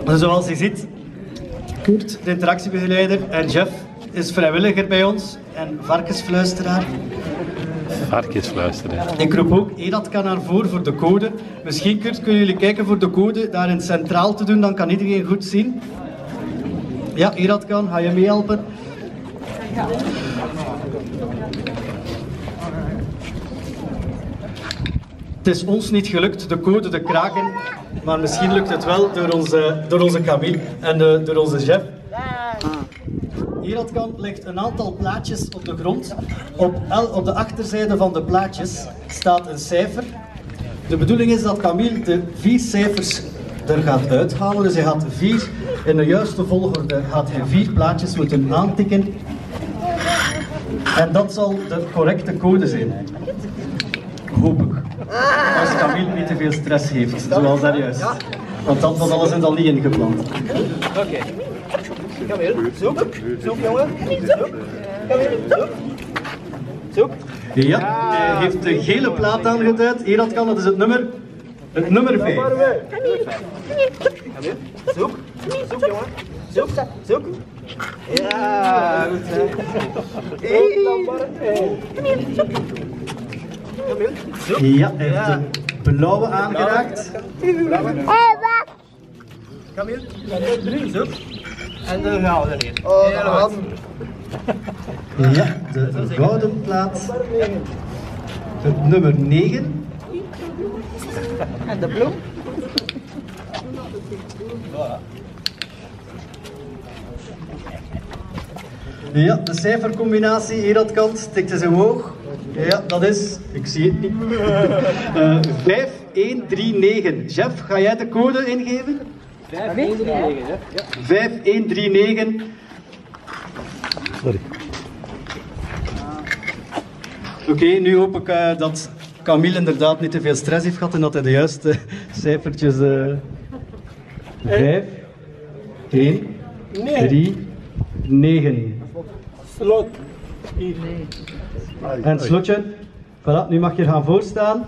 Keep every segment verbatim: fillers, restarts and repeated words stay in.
Zoals je ziet, Koert, de interactiebegeleider, en Jeff is vrijwilliger bij ons en varkensfluisteraar. Varkensfluisteraar. Ik roep ook Eradkan naar voren voor de code. Misschien Kurt, kunnen jullie kijken voor de code daarin centraal te doen, dan kan iedereen goed zien. Ja, Eradkan, ga je meehelpen? Het is ons niet gelukt de code te kraken, maar misschien lukt het wel door onze, door onze Camille en uh, door onze Jeff. Eradkan legt een aantal plaatjes op de grond. Op, el, op de achterzijde van de plaatjes staat een cijfer. De bedoeling is dat Camille de vier cijfers er gaat uithalen. Dus hij gaat vier, in de juiste volgorde gaat hij vier plaatjes moeten aantikken. En dat zal de correcte code zijn. Hoop ik. Als Camille niet te veel stress heeft, zoals dat juist. Want dat was alles en al niet ingepland. Oké. Okay. Camille, zoek. Zoek, jongen. Zoek. Camille, zoek. Zoek. Ja, hij heeft de gele plaat aangeduid. Eradkan, dat is het nummer. Het nummer vijf. Camille, zoek. Zoek, jongen. Zoek, zoek. Ja, goed hè. Camille, zoek. Ja, hij heeft de blauwe aangeraakt. Blauwe. Camille, drie, zoek. En de gouden hier. Oh, de gouden. Ja, de gouden plaat. Het nummer negen. En de bloem. Ja, de cijfercombinatie, Eradkan, stikt eens omhoog. Ja, dat is, ik zie het niet, uh, vijf een drie negen. Jeff, ga jij de code ingeven? vijf een drie negen, hè? vijf een drie negen. Sorry. Oké, okay, nu hoop ik uh, dat Camille inderdaad niet te veel stress heeft gehad en dat hij de juiste cijfertjes... Uh, vijf een drie negen. Slot. En het slotje. Voilà, nu mag je gaan voorstaan.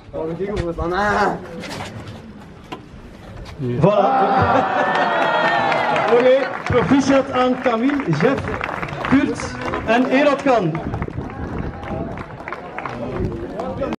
Voilà. Oké, okay, proficiat aan Camille, Jeff, Kurt en Eradkan.